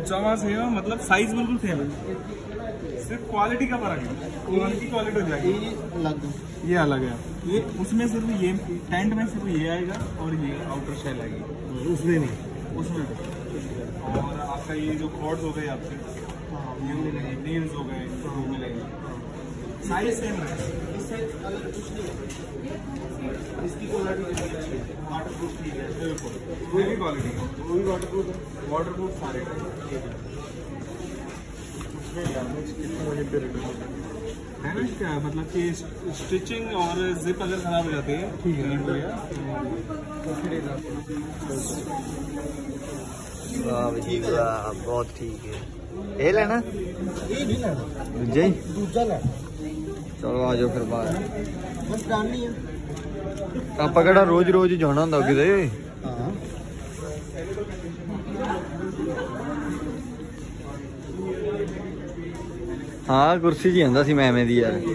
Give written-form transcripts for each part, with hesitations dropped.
जमा सेम है, मतलब साइज बिल्कुल सेम है, सिर्फ क्वालिटी का फर्क है। क्वालिटी हो जाएगी, ये अलग है। ये उसमें सिर्फ ये टेंट में सिर्फ ये आएगा और ये आउटर शेल आएगी, उसमें नहीं, उसमें। और आपका ये जो कॉर्ड्स हो गए आपके, ये नेल्स हो गए, वो मिलेंगे। साइज सेम है, इसकी क्वालिटी अच्छी है, वाटरप्रूफ ठीक है, बिल्कुल कोई भी क्वालिटी है, वो भी वाटरप्रूफ है, वाटरप्रूफ सारे है ना। क्या मतलब कि स्टिचिंग और जिप अगर खराब हो जाती है, ठीक है, बहुत ठीक है। ये लेना, ये नहीं लेना, दूसरा लेना। चलो आ जाओ फिर बाहर, बस डालनी है। ਆਪਾਂ ਕਿਹੜਾ ਰੋਜ਼ ਜਾਣਾ ਹੁੰਦਾ ਕਿਤੇ। ਹਾਂ ਕੁਰਸੀ ਜੀ ਹੁੰਦਾ ਸੀ ਮੈਂ ਐਵੇਂ ਦੀ ਯਾਰ।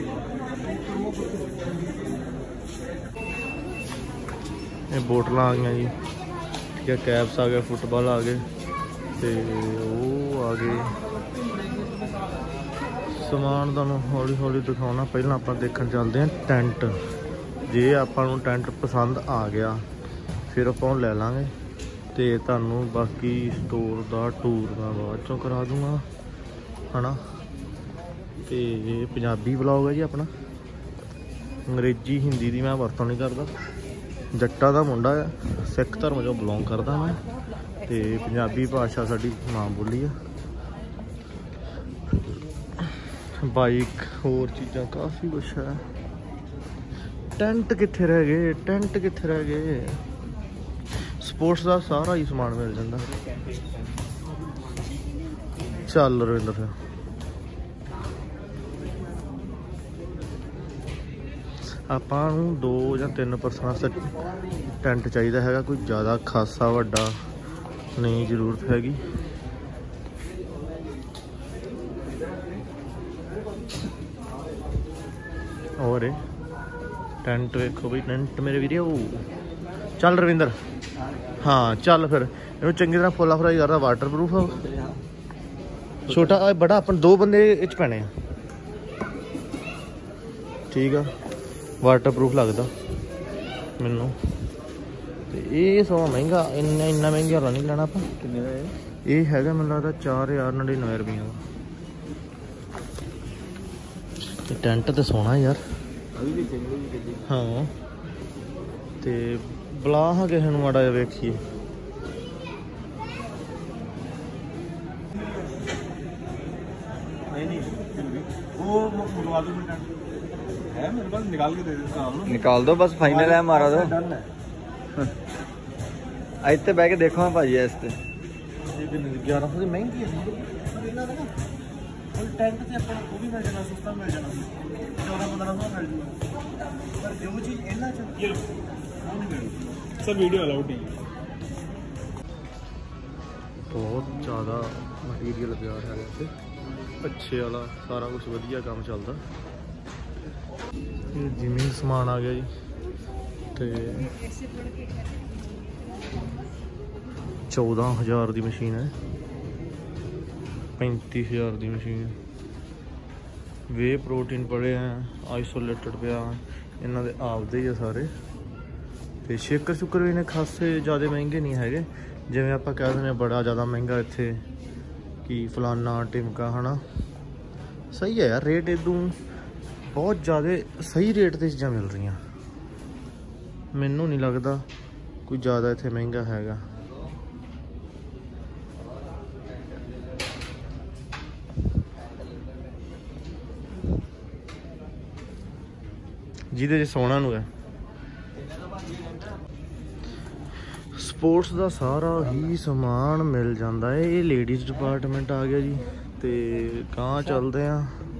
ਇਹ ਬੋਟਲਾਂ ਆ ਗਈਆਂ ਜੀ, ਠੀਕ ਹੈ, ਕੈਪਸ ਆ ਗਏ, ਫੁੱਟਬਾਲ ਆ ਗਏ, ਤੇ ਉਹ ਆ ਗਏ। ਸਮਾਨ ਤੁਹਾਨੂੰ ਹੌਲੀ ਹੌਲੀ ਦਿਖਾਉਣਾ, ਪਹਿਲਾਂ ਆਪਾਂ ਦੇਖਣ ਚੱਲਦੇ ਹਾਂ ਟੈਂਟ। ਜੇ ਆਪਾਂ ਨੂੰ ਟੈਂਟ ਪਸੰਦ ਆ ਗਿਆ ਫਿਰ ਆਪਾਂ ਉਹ ਲੈ ਲਾਂਗੇ, ਤੇ ਤੁਹਾਨੂੰ ਬਾਕੀ ਸਟੋਰ ਦਾ ਟੂਰ ਮੈਂ ਬਾਅਦ ਚੋਂ ਕਰਾ ਦੂੰਗਾ, ਹੈ ਨਾ। ਤੇ ਇਹ ਪੰਜਾਬੀ ਵਲੌਗ ਹੈ ਜੀ ਆਪਣਾ, ਅੰਗਰੇਜ਼ੀ ਹਿੰਦੀ ਦੀ ਮੈਂ ਵਰਤੋਂ ਨਹੀਂ ਕਰਦਾ। ਜੱਟਾਂ ਦਾ ਮੁੰਡਾ ਆ, ਸਿੱਖ ਧਰਮ 'ਚੋਂ ਬਿਲੋਂਗ ਕਰਦਾ ਮੈਂ, ਤੇ ਪੰਜਾਬੀ ਭਾਸ਼ਾ ਸਾਡੀ ਮਾਂ ਬੋਲੀ ਆ। ਬਾਈਕ ਹੋਰ ਚੀਜ਼ਾਂ ਕਾਫੀ ਕੁਛ ਹੈ। ਟੈਂਟ ਕਿੱਥੇ ਰਹਿ ਗਏ, ਟੈਂਟ ਕਿੱਥੇ ਰਹਿ ਗਏ। ਸਪੋਰਟਸ ਦਾ ਸਾਰਾ ਹੀ ਸਮਾਨ ਮਿਲ ਜਾਂਦਾ। ਚੱਲ ਰਵਿੰਦਰ ਫਿਰ ਆਪਾਂ ਨੂੰ 2 ਜਾਂ 3 ਪਰਸਨ ਵਾਸਤੇ ਟੈਂਟ ਚਾਹੀਦਾ ਹੈਗਾ, ਕੋਈ ਜ਼ਿਆਦਾ ਖਾਸਾ ਵੱਡਾ ਨਹੀਂ ਜ਼ਰੂਰਤ ਹੈਗੀ। और टेंट वेखो भाई, टेंट मेरे वीरे वो चल रविंदर। हाँ चल फिर इन्हों चंगी तरह फुला फ्राई करदा, वाटरप्रूफ है, छोटा बड़ा अपन 2 बंदे इच पैने, ठीक है, वाटरप्रूफ लगता मैनू। ये सौ महंगा, इन्ना महंगा वाला नहीं लेना ਆਪਾਂ। किन्ने ਦਾ ये हैगा मैनूं लगदा 4099 रुपये का। टेंट तो सोना यार, हाँ। तो बुला हाँ किसी माड़ा जा वेखिए। निकाल दो बस, फाइनल है हमारा तो। इतने बह के देखो हाँ भाजी, इस 1100 की महंगी है। टेंट से अपन को भी मिल जाना, सस्ता मिल जाना, 1400-1500 मिल जाना, पर जो चीज इन्ना चाहिए वो नहीं मिलती। सब वीडियो अलाउड नहीं है। बहुत ज़्यादा मटीरियल प्यार है वैसे, अच्छे वाला सारा कुछ वधिया काम चलता। ये जिमिंग समान आ गया जी, तो 14,000 की मशीन है, 35,000 की मशीन। वे प्रोटीन पड़े हैं, आइसोलेटेड पे इन्हों के आपदे ही सारे। तो शेकर शुकर भी इन्हें खासे ज़्यादा महंगे नहीं है, जिमें आप कह दें बड़ा ज़्यादा महंगा इत्थे कि फलाना टिमका, है ना। सही है यार, रेट इदू बहुत ज़्यादा सही रेट से चीज़ां मिल रही। मैनू नहीं लगता कोई ज़्यादा इत्थे महंगा हैगा। जिहदे सोना नूं है। स्पोर्ट्स का सारा ही समान मिल जाता है। ये लेडीज़ डिपार्टमेंट आ गया जी। तो कहाँ चलते हैं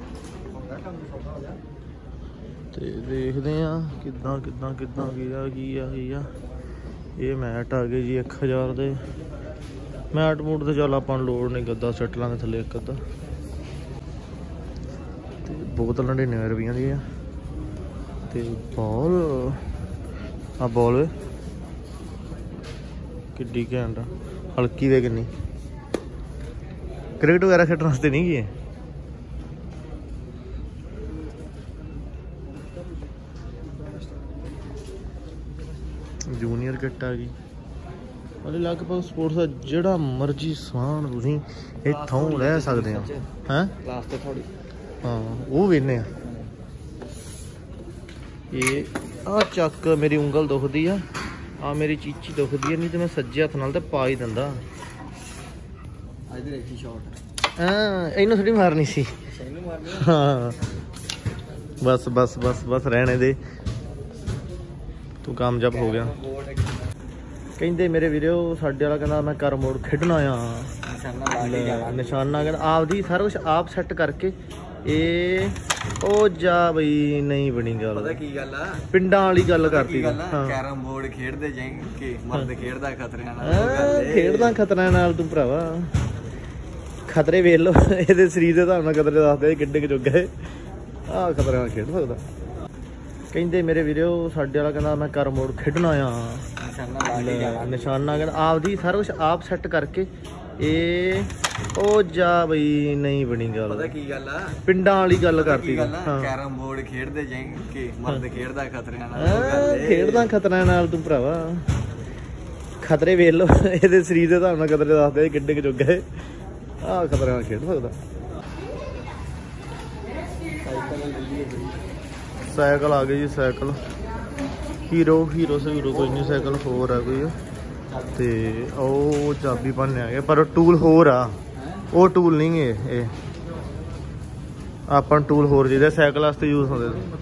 तो देखते हैं किदा किदा किदा की ये मैट आ गए जी 1000 के। मैट मूट तो चल अपन लोड़ नहीं, गद्दा सट लांगे थले एक अद्धा। बोतल 99 रुपये की है। तो बॉल आ बॉल कि घैंट हल्की वे कि क्रिकेट वगैरह खेलने वास्ते नहीं गए? जूनियर किट आ गई। अरे लगभग स्पोर्ट्स का जिहड़ा मर्जी समान तुसीं इत्थों लै सकदे हो। हैं क्लास ते थोड़ी हाँ वो वेने ये आ चक मेरी उंगल दुखदी आ मेरी चीची दुखदी है, नहीं तो मैं सज्जे हथ नाल ते पा ही दिंदा। इनू थोड़ी मारनी सी। हाँ बस बस बस बस रहने दे, तू कामयाब हो गया। कहते मेरे वीडियो साडे वाला कहना मैं कर मोड़ खेडना आ निशाना, कहना आप दी सारा कुछ आप सैट करके ओ जा बई नहीं बनी गल। पता की गल आ पिंडां वाली गल करती। कैरम बोर्ड खेडदे जाएंगे मर्द खेडदा खतरे नाल, खेडदा खतरे नाल तू भरावा खतरे वेख लो ਇਹਦੇ ਸਰੀਰ ਦੇ ਹਿਸਾਬ ਨਾਲ ਖਤਰੇ ਦੱਸਦੇ ਕਿੱਡੇ ਕਿ ਜੋਗਾ ਹੈ ਆ ਖਤਰੇ ਨਾਲ ਖੇਡ ਸਕਦਾ। ਕਹਿੰਦੇ ਮੇਰੇ ਵੀਡੀਓ ਸਾਡੇ ਵਾਲਾ ਕਹਿੰਦਾ ਮੈਂ ਕਰ ਮੋੜ ਖੇਡਣਾ ਆ ਨਿਸ਼ਾਨਾ, ਕਹਿੰਦਾ ਆਪ ਦੀ ਸਾਰਾ ਕੁਝ ਆਪ ਸੈੱਟ ਕਰਕੇ ਉਹ ਜਾ ਬਈ ਨਹੀਂ ਬਣੀ ਗੱਲ। ਪਤਾ ਕੀ ਗੱਲ ਆ ਪਿੰਡਾਂ ਵਾਲੀ ਗੱਲ ਕਰਤੀ। ਕੈਰਮ ਬੋਰਡ ਖੇਡਦੇ ਜਾਏਂਗੇ ਮਰਦ ਖੇਡਦਾ ਖਤਰਿਆਂ ਨਾਲ, ਖੇਡਦਾ ਖਤਰਿਆਂ ਨਾਲ ਤੂੰ ਭਰਾਵਾ ਖਤਰੇ ਵੇਖ ਲੋ ਇਹਦੇ ਸਰੀਰ ਦੇ ਹਿਸਾਬ ਨਾਲ ਖਤਰੇ ਦੱਸਦੇ ਕਿੱਡੇ ਕਿ ਜੋਗਾ ਹੈ ਆ ਖਤਰੇ ਨਾਲ ਖੇਡ ਸਕਦਾ। साइकिल आ गई जी, साइकिल हीरो से हीरो कोई नहीं, साइकिल होर है कोई ते ओ चाबी भरने आ गए पर टूल होर आ वो टूल नहीं है ये अपन टूल होर चाहिए साइकिल वास्ते यूज होंगे।